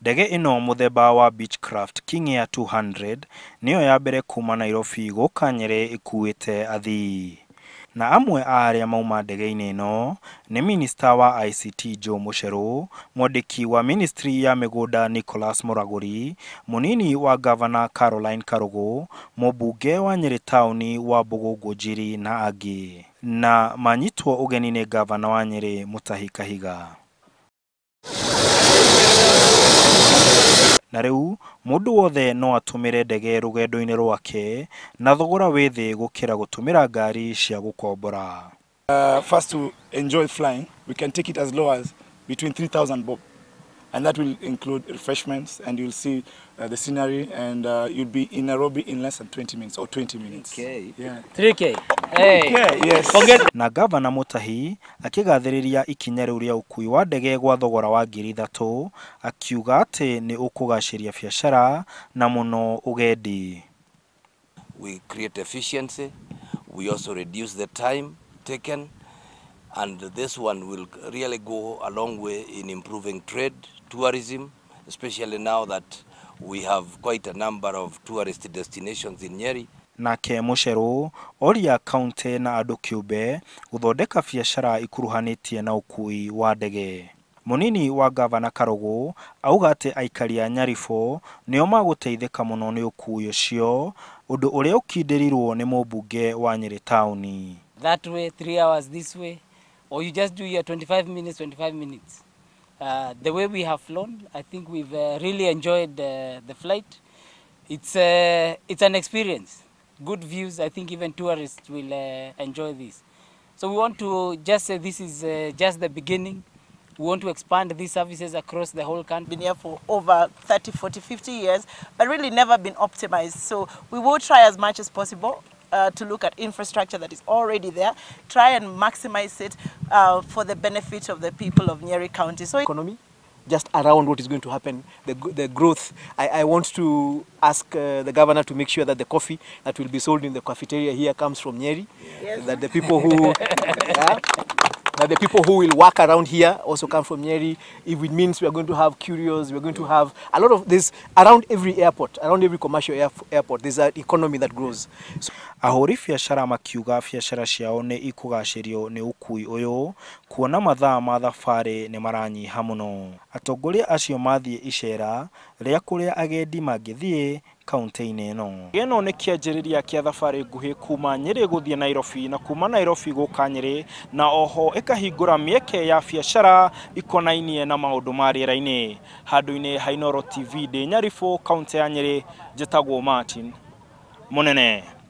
Ndege ino muthemba wa Beechcraft King Air 200 niyo ya mbere kuma Nairobi gũka Nyeri ikuĩte athii. Na amwe a arĩa mauma ndege-inĩ ĩno nĩ Minister wa ICT Joe Mucheru, mwandĩki wa Ministry ya Mĩgũnda Nicholas Muraguri, mũnini wa Governor Caroline Karugu, mũmbunge wa Nyeri Town wa Bugungu Njiri na angĩ. Na manyitwo ũgeni nĩ Governor wa Nyeri Mutahi Kahiga. Na rĩu mũndũ wothe no atũmĩre ndege rũgendo-inĩ rwake na thogora wĩ thĩ gũkĩra gũtũmĩra ngari cia gũkombora. First, to enjoy flying, we can take it as low as between 3,000 bob, and that will include refreshments, and you'll see the scenery, and you'll be in Nairobi in less than 20 minutes or 20 minutes. Okay. Yeah. 3K. Hey. Yes. Na Governor Mutahi akigathĩrĩria ikinya rĩu rĩa ũkui wa ndege gwa thogora wa ngiri 3 akiuga atĩ nĩ ũkũgacĩria biacara na mũno ũgendi. We create efficiency, we also reduce the time taken, and this one will really go a long way in improving trade, tourism, especially now that we have quite a number of tourist destinations in Nyeri. Nake Mucheru oria kaunti na andũ kĩũmbe gũthondeka biacara ikuruhanĩtie na ũkui wa ndege. Mũnini wa Governor Karugu auga atĩ aikari a Nyaribũ nĩo magũteithĩka mũno nĩ ũkui ũcio, ũndũ ũrĩa ũkindĩrirwo nĩ mũmbunge wa Nyeri Town. That way, 3 hours this way, or you just do your 25 minutes, 25 minutes. The way we have flown, I think we've really enjoyed the flight. It's an experience. Good views. I think even tourists will enjoy this. So we want to just say this is just the beginning. We want to expand these services across the whole country. Been here for over 30, 40, 50 years, but really never been optimized. So we will try as much as possible to look at infrastructure that is already there, try and maximize it for the benefit of the people of Nyeri County. So economy, just around what is going to happen, the growth. I want to ask the governor to make sure that the coffee that will be sold in the cafeteria here comes from Nyeri, yes. That the people who that the people who will work around here also come from Nyeri. If it means we are going to have curios, we are going to have a lot of this around every airport, around every commercial airport. There's an economy that grows. Ahũri biacara makiuga biacara ciao nĩ ikũgacĩrio nĩ ũkui ũyũ, kuona mathaa ma thabarĩ nĩ maranyiha mũno. Atongoria acio mathiĩ icera rĩa kũrĩa agendi mangĩthiĩ kaunti-inĩ ĩno. Ĩno nĩ kĩanjĩrĩria kĩa thabarĩ nguhĩ kuma Nyeri gũthiĩ Nairobi na kuma Nairobi gũka Nyeri, na oho ĩkahingũra mĩeke ya biacara ikonainie na maũndũ ma rĩera-inĩ. Handũ-inĩ ha Inooro TV ndĩ Nyaribũ, kaunti ya Nyeri, njĩtagwo Martin Mũnene.